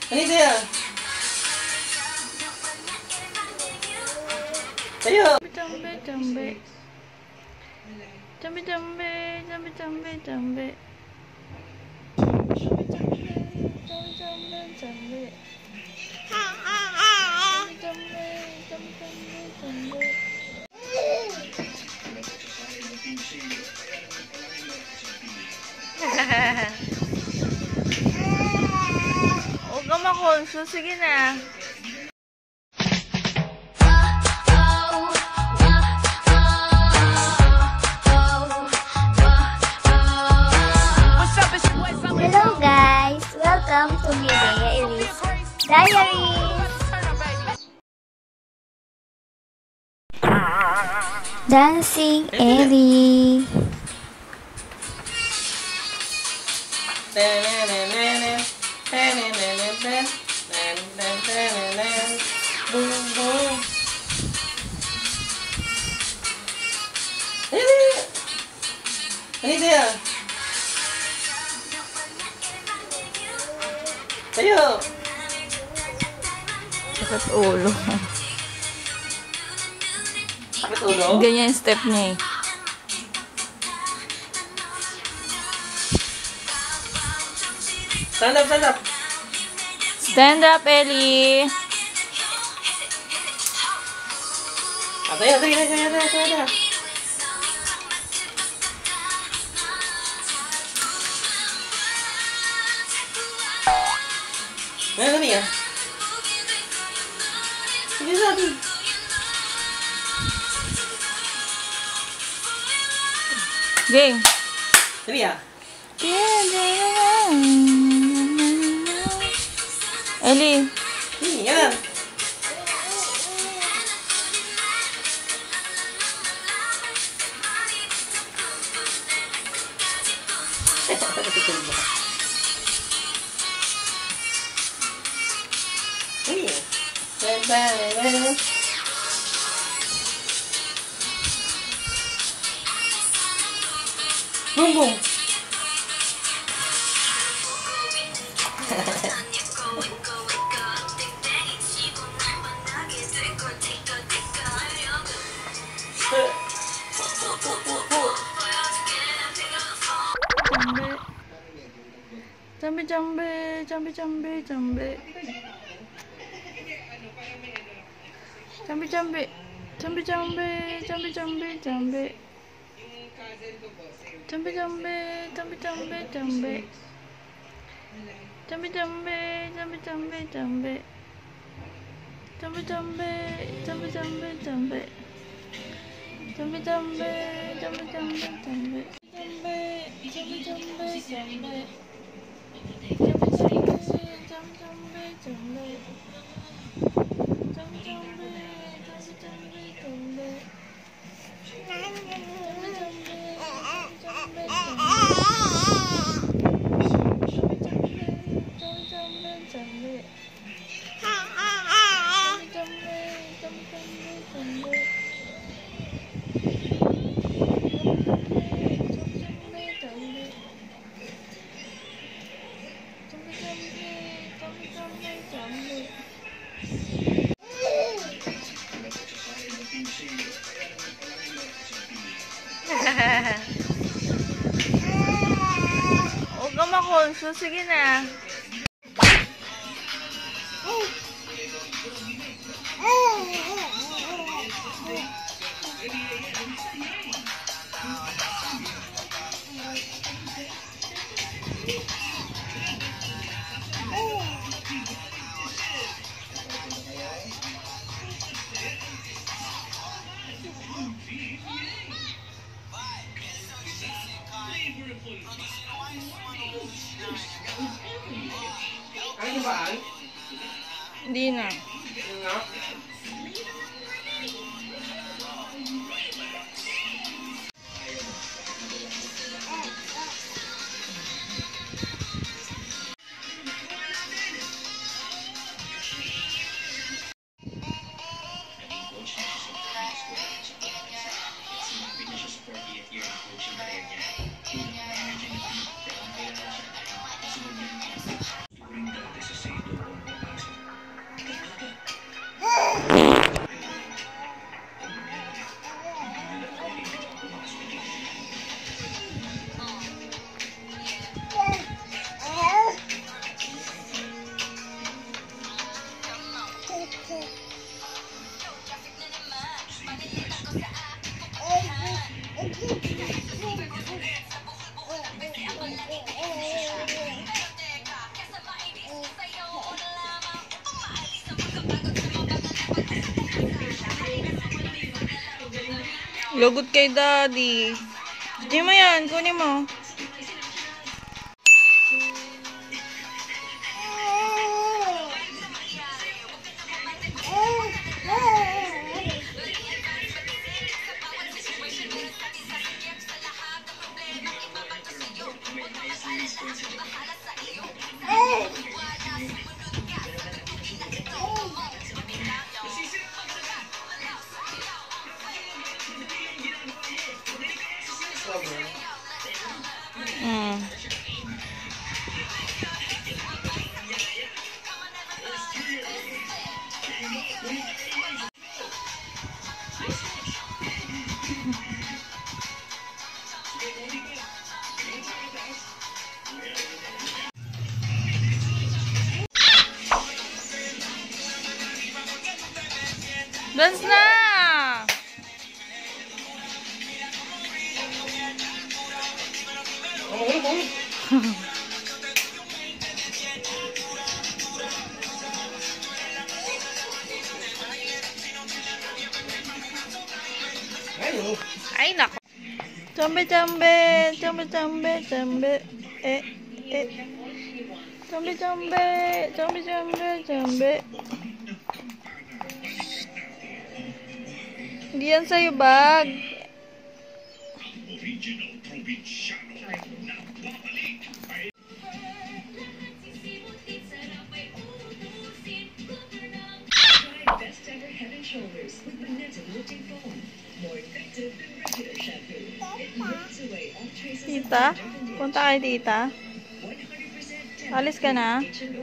Ano tayo? Tayo! Jambe, jambe. Jambe, jambe, jambe, jambe, jambe. Jambe, jambe, jambe, jambe. Jambe, jambe, jambe, jambe. Huwag ka makonso. Sige na. Hello guys! Welcome to Medea Elise Diaries! Dancing Ellie! Boom, boom. Ano tayo? Tayo! Sakit ulo. Sakit ulo? Ganyan yung step niya eh. Stand up, stand up! Stand up, Ellie! Tayo, tayo. Ano niya? Sige sabi. Game! Dali ah. Ellie! Yan. Boom, boom. Jambe, jambe, jambe, jambe, jambe. Jambe, jambe, jambe, jambe, jambe, jambe, jambe. Jambe, jambe, jambe, jambe, jambe. Jambe, jambe, jambe, jambe, jambe. Jambe, jambe, jambe, jambe, jambe. Jambe, jambe, jambe, jambe, jambe. Jambe, jambe, jambe, jambe. Huwag ka makonso. Sige na. Ano ba? Hindi na. Lagot kay daddy. Kunin mo yan, kunin mo. Dance na! Ay, nako. Chambe, chambe, chambe, chambe, chambe, chambe, chambe, chambe, chambe, chambe. Hindi yan sa'yo, bag. Tita? Punta kay tita? Alis ka na?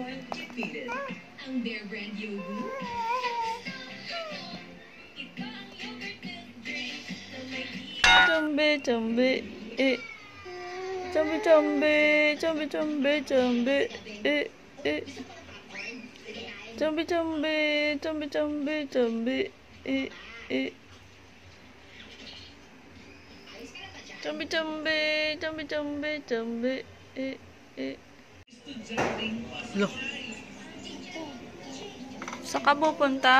Chambe, chambe, chambe, chambe, chambe, chambe, chambe, chambe, chambe, chambe, chambe, chambe, chambe, chambe, chambe, chambe, chambe, Lo. Saan ka pupunta?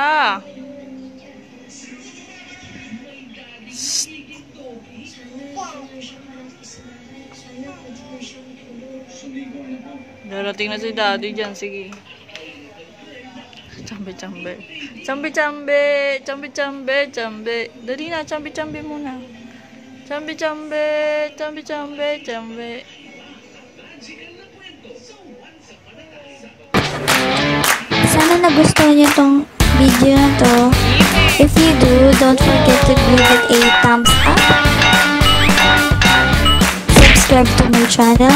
Darating na si daddy dyan, sige. Chambe, chambe. Chambe, chambe. Chambe, chambe, chambe. Dali na, chambe, chambe muna. Chambe, chambe. Chambe, chambe, chambe. Sana nagustuhan niyo tong video na to. If you do, don't forget to give it a thumbs up. Subscribe to my channel.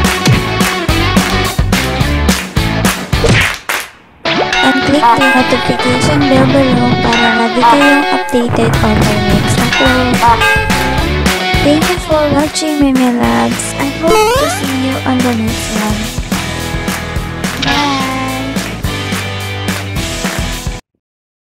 And click the notification bell below para lagi kayong updated on my next upload. Thank you for watching, my loves. I hope